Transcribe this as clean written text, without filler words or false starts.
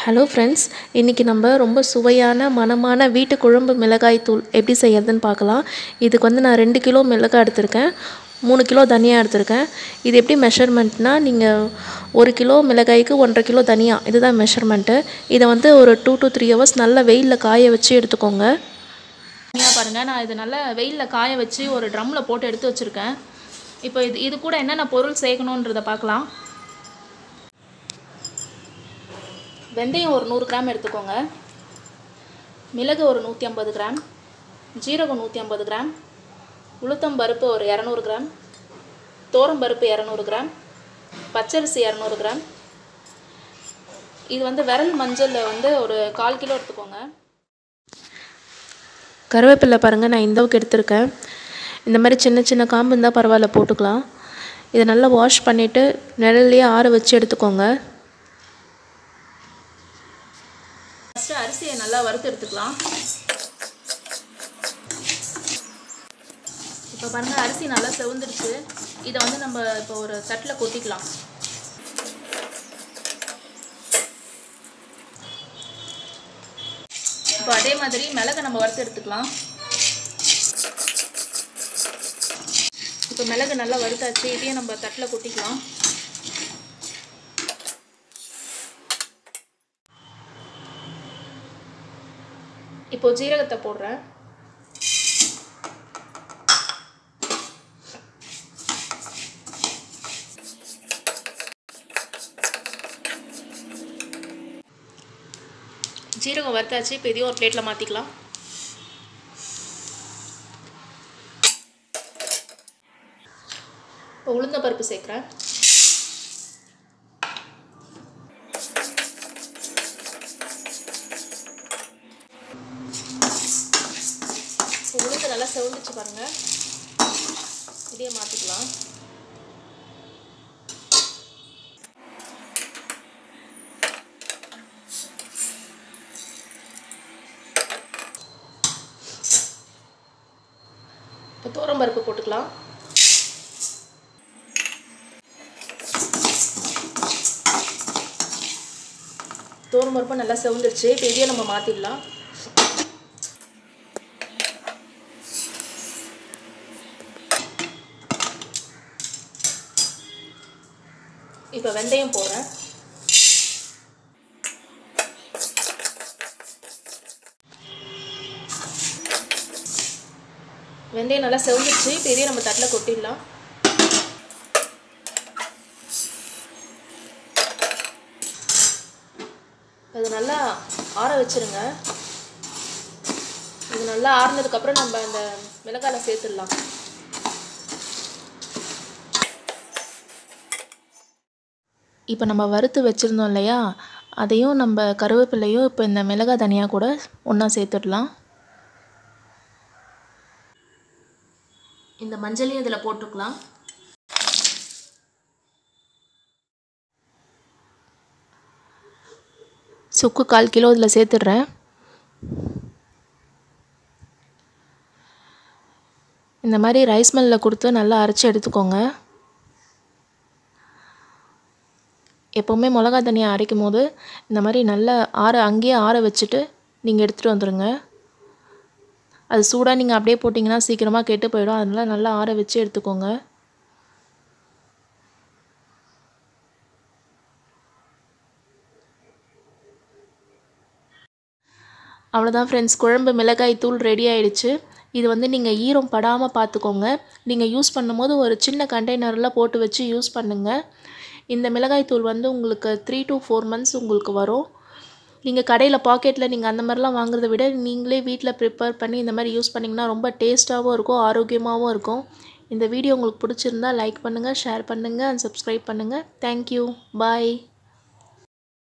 Hello friends, இன்றைக்கி நம்ம ரொம்ப சுவையான மணமான வீட்டு குழம்பு மிளகாய் தூள் எப்படி செய்யறதுன்னு பார்க்கலாம். இதுக்கு நான் 2 கிலோ மிளகாய் எடுத்திருக்கேன், 3 கிலோ தனியாக எடுத்திருக்கேன். இது எப்படி மெஷர்மெண்ட்னால், நீங்கள் 1 கிலோ மிளகாய்க்கு 1.5 கிலோ தனியாக, இதுதான் மெஷர்மெண்ட்டு. இதை ஒரு 2 to 3 hours நல்லா வெயிலில் காய வச்சு எடுத்துக்கோங்க. பாருங்கள், நான் இது நல்லா வெயிலில் காய வச்சு ஒரு ட்ரம்மில் போட்டு எடுத்து வச்சுருக்கேன். இப்போ இது கூட என்னென்ன பொருள் சேர்க்கணுன்றதை பார்க்கலாம். வெந்தயம் ஒரு 100 கிராம் எடுத்துக்கோங்க, மிளகு ஒரு 150 கிராம், ஜீரகம் 150 கிராம், உளுத்தம் பருப்பு ஒரு 200 கிராம், தோரம் பருப்பு 200 கிராம், பச்சரிசி 200 கிராம். இது விரல் மஞ்சள் ஒரு 1/4 கிலோ எடுத்துக்கோங்க. கருவேப்பிலை பாருங்கள், நான் இந்தளவுக்கு எடுத்திருக்கேன். இந்த மாதிரி சின்ன சின்ன காம்பு இருந்தால் பரவாயில்ல, போட்டுக்கலாம். இதை நல்லா வாஷ் பண்ணிவிட்டு நிழல்லையே ஆற வச்சு எடுத்துக்கோங்க. ஃபஸ்ட்டு அரிசியை நல்லா வறுத்து எடுத்துக்கலாம். இப்போ பாருங்கள், அரிசி நல்லா செவந்துடுச்சு. இதை நம்ம இப்போ ஒரு தட்டில் கொட்டிக்கலாம். இப்போ அதே மாதிரி மிளகை நம்ம வறுத்து எடுத்துக்கலாம். இப்போ மிளகு நல்லா வறுத்தாச்சு, இதையும் நம்ம தட்டில் கொட்டிக்கலாம். இப்போ ஜீரகத்தை போடுறேன். ஜீரகம் வறுத்தாச்சு, இப்போ இதையும் ஒரு பிளேட்டில் மாற்றிக்கலாம். இப்போ உளுந்த பருப்பு சேர்க்குறேன். உளுந்து நல்லா செவந்துச்சு பாருங்கள், இதையே மாற்றிக்கலாம். இப்போ தோரம் பருப்பு போட்டுக்கலாம். தோரம் பருப்பு நல்லா செவந்துருச்சு, இப்போ இதையே நம்ம மாற்றிடலாம். இப்போ வெந்தயம் போடுறேன். வெந்தயம் நல்லா செவந்துச்சு, இப்போ இதையும் நம்ம தட்டில் கொட்டிடலாம். அது நல்லா ஆற வச்சுருங்க. இது நல்லா ஆறுனதுக்கப்புறம் நம்ம அந்த மிளகாயில் சேர்த்துடலாம். இப்போ நம்ம வறுத்து வச்சுருந்தோம் இல்லையா, அதையும் நம்ம கருவேப்பிலையும் இப்போ இந்த மிளகாய் தனியாக கூட ஒன்றா சேர்த்துடலாம். இந்த மஞ்சளையும் இதில் போட்டுக்கலாம். சுக்கு 1/4 கிலோ இதில் சேர்த்துடுறேன். இந்த மாதிரி ரைஸ் மில்லில் கொடுத்து நல்லா அரைச்சி எடுத்துக்கோங்க. எப்போவுமே மிளகா தனியாக அரைக்கும் போது இந்த மாதிரி நல்லா அங்கேயே ஆற வச்சுட்டு நீங்கள் எடுத்துகிட்டு வந்துடுங்க. அது சூடாக நீங்கள் அப்படியே போட்டிங்கன்னா சீக்கிரமாக கெட்டு போயிடும். அதனால் நல்லா ஆற வச்சு எடுத்துக்கோங்க. அவ்வளோதான் ஃப்ரெண்ட்ஸ், குழம்பு மிளகாய் தூள் ரெடி ஆகிடுச்சு. இது நீங்கள் ஈரம் படாமல் பார்த்துக்கோங்க. நீங்கள் யூஸ் பண்ணும்போது ஒரு சின்ன கண்டெய்னரில் போட்டு வச்சு யூஸ் பண்ணுங்கள். இந்த மிளகாய் தூள் உங்களுக்கு 3 to 4 months உங்களுக்கு வரும். நீங்கள் கடையில் பாக்கெட்டில் நீங்கள் அந்த மாதிரிலாம் வாங்குறத விட நீங்களே வீட்டில் ப்ரிப்பேர் பண்ணி இந்த மாதிரி யூஸ் பண்ணிங்கன்னா ரொம்ப டேஸ்ட்டாகவும் இருக்கும், ஆரோக்கியமாகவும் இருக்கும். இந்த வீடியோ உங்களுக்கு பிடிச்சிருந்தா லைக் பண்ணுங்கள், ஷேர் பண்ணுங்கள் அண்ட் சப்ஸ்கிரைப் பண்ணுங்கள். தேங்க்யூ, பாய்.